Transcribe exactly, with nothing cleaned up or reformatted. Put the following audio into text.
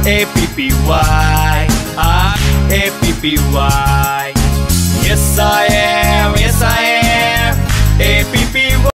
A P P Y, ah, A P P Y. Yes I am, yes I am, A P